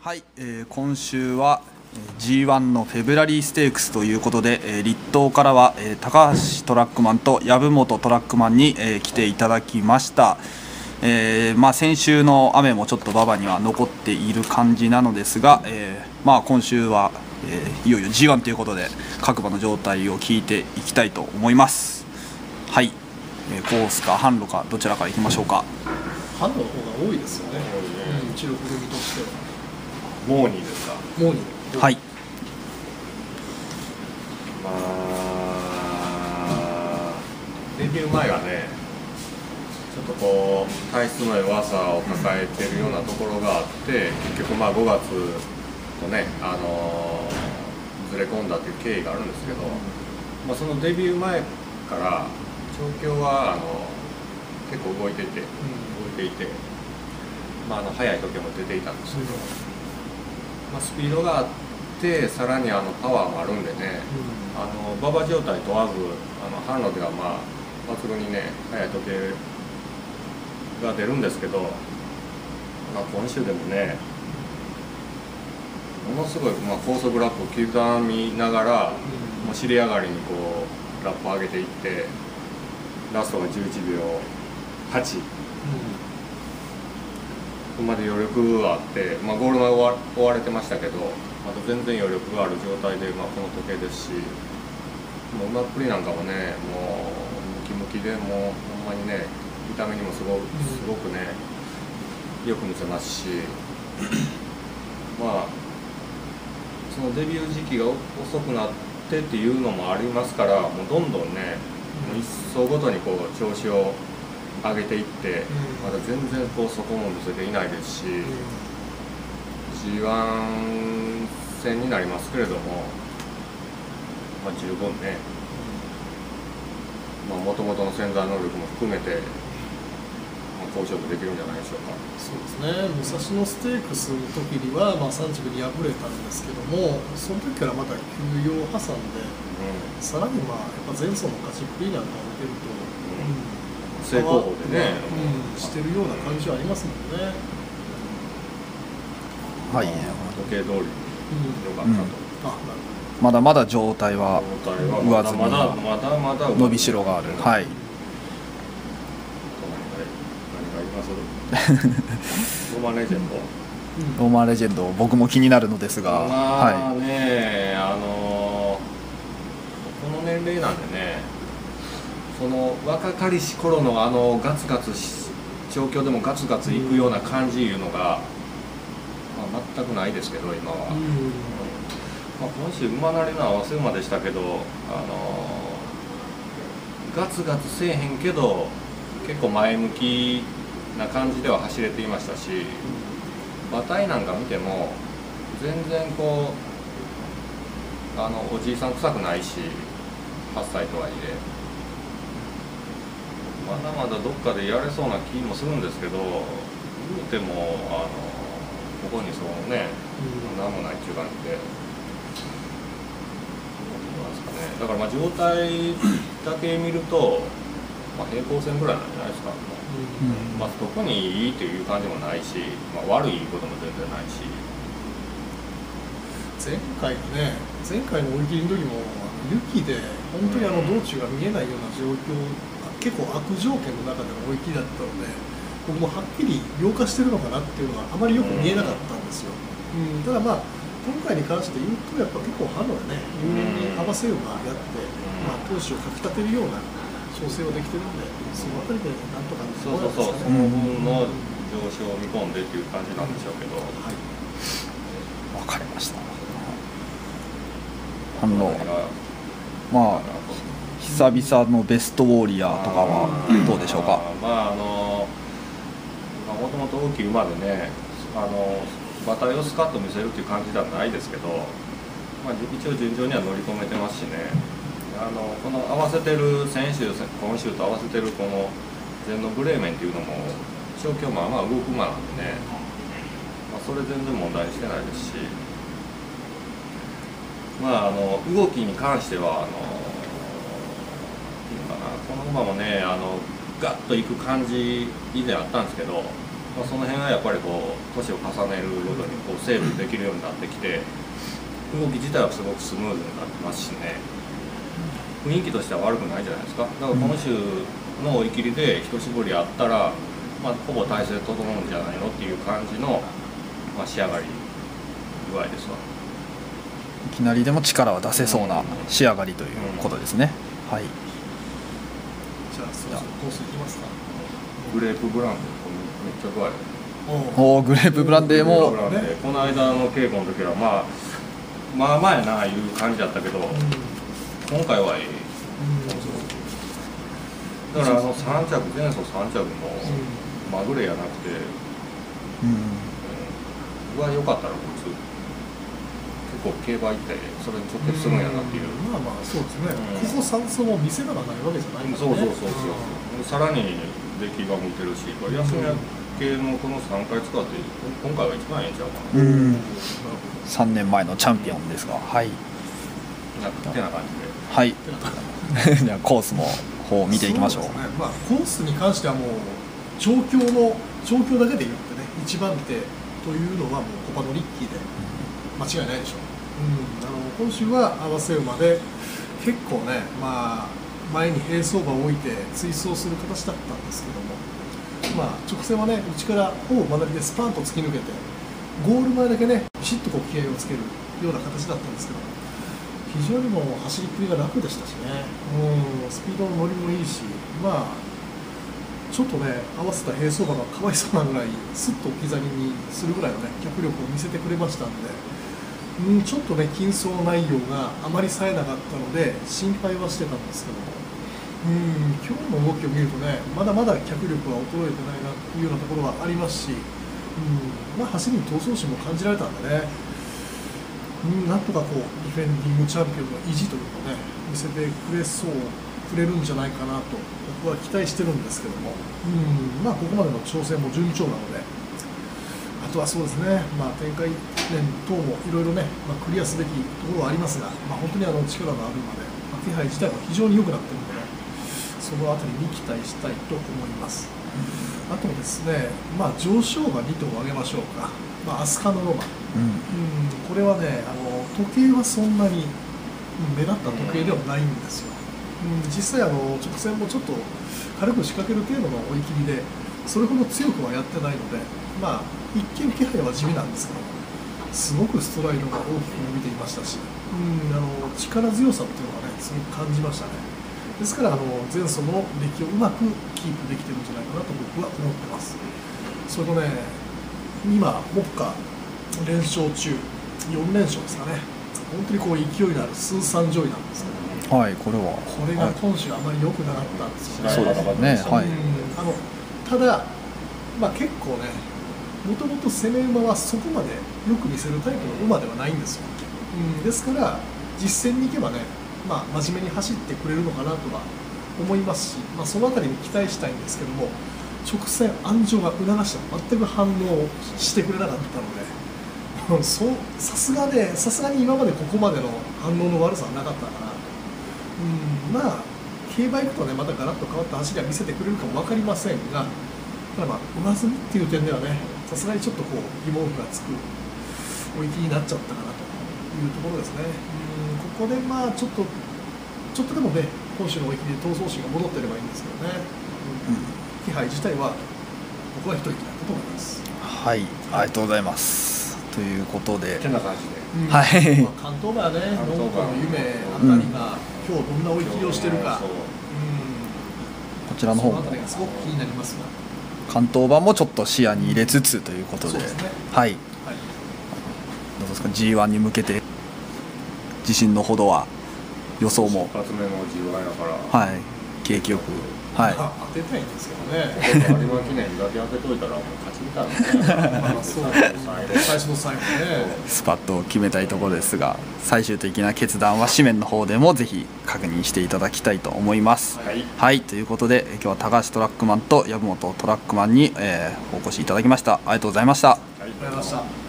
はい、今週は G1 のフェブラリーステークスということで、立東からは、高橋トラックマンと籔本トラックマンに、来ていただきました。先週の雨もちょっと馬場には残っている感じなのですが、今週は、いよいよ G1 ということで各馬の状態を聞いていきたいと思います。はい、コースか販路かどちらからいきましょうか。 販路の方が多いですよね。一力組としては。 モーニーですか。 モーニー。 はい。 デビュー前はね、ちょっとこう体質の弱さを抱えているようなところがあって、結局5月とね、ずれ込んだという経緯があるんですけど、そのデビュー前から調教は結構動いていて、速い時計も出ていたんですけど、スピードがあってさらにパワーもあるんでね、馬場状態問わず販路では抜群にね速い時計が出るんですけど、今週でもねものすごい高速ラップを刻みながら、尻上がりにこうラップを上げていって、ラストが11秒8。まで余力があって、ゴール前追われてましたけど、まだ全然余力がある状態で、この時計ですし、馬っぷりなんかもね、もうムキムキで、もうほんまにね、見た目にもすごくね、よく見せますし、そのデビュー時期が遅くなってっていうのもありますから、もうどんどんね、もう一層ごとにこう調子を上げていって、まだ全然こうそこも見せていないですし、G1 戦になりますけれども、十分ね、もともとの潜在能力も含めて、好勝負できるんじゃないでしょうか。 そうですね、武蔵野ステークスの時には、3着に敗れたんですけども、その時からまた休養を挟んで、さらにやっぱ前走の勝ちっぷりなんかを見てると、 正攻法でね、 してるような感じはありますもんね。 はい、 時計通りに良かったと。 まだまだ状態は上積みまだ伸びしろがある。はい。 何がありますローマンレジェンド。 ローマンレジェンド、僕も気になるのですが、 この年齢なんでね、その若かりし頃のガツガツ調教でもガツガツいくような感じいうのが、全くないですけど今は。今週馬なりの合わせ馬でしたけど、ガツガツせえへんけど結構前向きな感じでは走れていましたし、馬体なんか見ても全然こうおじいさん臭くないし、8歳とはいえまだまだどっかでやれそうな気もするんですけど、言うてもここにそうね、何もないっていう感じで。だから状態だけ見ると、平行線ぐらいなんじゃないですか。特にいいという感じもないし、悪いことも全然ないし。 前回の追い切りの時も雪で本当に道中が見えないような状況、結構悪条件の中での追い切りだったので、僕もはっきり量化してるのかなっていうのがあまりよく見えなかったんですよ。ただ今回に関して言うと、やっぱ結構販路でね、入念に合わせ馬やって、闘志をかきたてるような調整をできてるんで、そのあたりでなんとかその分の上昇を見込んでっていう感じなんでしょうけど。 わかりました。反応久々のベストウォーリアーとかはどうでしょうか。 もともと大きい馬でね、馬体をスカッと見せるっていう感じではないですけど、一応順調には乗り込めてますしね、この合わせてる先週今週と合わせてるこのゼンノブレーメンっていうのも調教動く馬なんでね、それ全然問題にしてないですし、動きに関してはこの馬もねガッといく感じ以前あったんですけど、 まあ、その辺はやっぱりこう年を重ねるごとにこう整備できるようになってきて、動き自体はすごくスムーズになってますしね、雰囲気としては悪くないじゃないですか。だから今週の追い切りで一絞りあったら、まあ、ほぼ体勢整うんじゃないのっていう感じの、まあ、仕上がり具合ですわ。 いきなりでも力は出せそうな仕上がりということですね。はい。 じゃあそろそろコースいきますか。 グレープブランデー、これめっちゃ具合。 おお、グレープブランデーも。 この間の稽古の時はまあまあやないう感じだったけど、今回はいい。だから3着、前走3着もまぐれやなくて、は良かったらこいつ結構競馬行ってそれに直結するんやなっていう。 まあまあそうですね、ここ3走も見せ場がないわけじゃないんですね。 そうさらに出来が向いてるし、これ休み明けのこの3回使って今回は一番ええんちゃうかな。 3年前のチャンピオンですが、はい。 ってな感じで。 はい。じゃあコースも方を見ていきましょう。 そうですね、まあ、コースに関してはもう調教だけで言ってね、一番手というのはもうコパノリッキーで間違いないでしょう。今週は合わせ馬で結構ね、まあ、前に並走馬を置いて追走する形だったんですけども、まあ、直線はね内からほぼ曲がりでスパーンと突き抜けてゴール前だけねビシッとこう気合をつけるような形だったんですけど、非常にもう走りっぷりが楽でしたしね、スピードの乗りもいいし、まあちょっとね合わせた並走馬がかわいそうなぐらいスッと置き去りにするぐらいのね脚力を見せてくれましたんで、ちょっとね緊走内容があまり冴えなかったので心配はしてたんですけども、今日の動きを見るとねまだまだ脚力は衰えてないなというようなところはありますし、まあ、走りに闘争心も感じられたんでね、なんとかこうディフェンディングチャンピオンの意地というのをね見せてくれるんじゃないかなと僕は期待してるんですけども、まあここまでの挑戦も順調なので、あとはそうですね、まあ、展開面等もいろいろね、クリアすべきところはありますが、本当に力のあるまで、気配自体も非常に良くなっているので、そのあたりに期待したいと思います。あとですね、上昇馬2頭を挙げましょうか。アスカノロマン、これはね時計はそんなに目立った時計ではないんですよ。実際直線もちょっと軽く仕掛ける程度の追い切りでそれほど強くはやってないので、一見気配は地味なんですけどすごくストライドが大きく伸びていましたし、力強さっていうのはねすごく感じましたね。ですから前走の出来をうまくキープできてるんじゃないかなと僕は思ってます。それとね今目下連勝中4連勝ですかね。本当にこう勢いのあるスーサンジョイなんですけど、 これが今週あまり良くなかったんですよね。 そうですね。 ただ、結構ねもともと攻め馬はそこまでよく見せるタイプの馬ではないんですよ。ですから実戦に行けばね、真面目に走ってくれるのかなとは思いますし、そのあたりに期待したいんですけども、直線安城が促しても全く反応してくれなかったので、さすがに今までここまでの反応の悪さはなかったかなと。競馬行くとねまたガラッと変わった走りは見せてくれるかも分かりませんが、ただ上積みっていう点ではねさすがにちょっとこう疑問符がつく追い切りになっちゃったかなというところですね。ここでちょっとでもね今週の追い切りで闘争心が戻っていればいいんですけどね、気配自体は僕は一息だったと思います。 はい、ありがとうございます。ということで、 こんな感じで、 関東馬はね、ノンコの夢あたりが今日どんな追い切りをしているか、 こちらの方もそのあたりがすごく気になりますが、 関東馬もちょっと視野に入れつつということで、どうですか G1 に向けて自信のほどは予想も一発目の G1 やから、 景気よく、 当てたいんですけどね。 有馬記念だけ当てといたらもう勝ちみたいな最初の最後ねスパッと決めたいところですが、最終的な決断は紙面の方でもぜひ確認していただきたいと思います。ということで今日は高橋トラックマンと籔本トラックマンに、お越しいただきました。ありがとうございました。 ありがとうございました。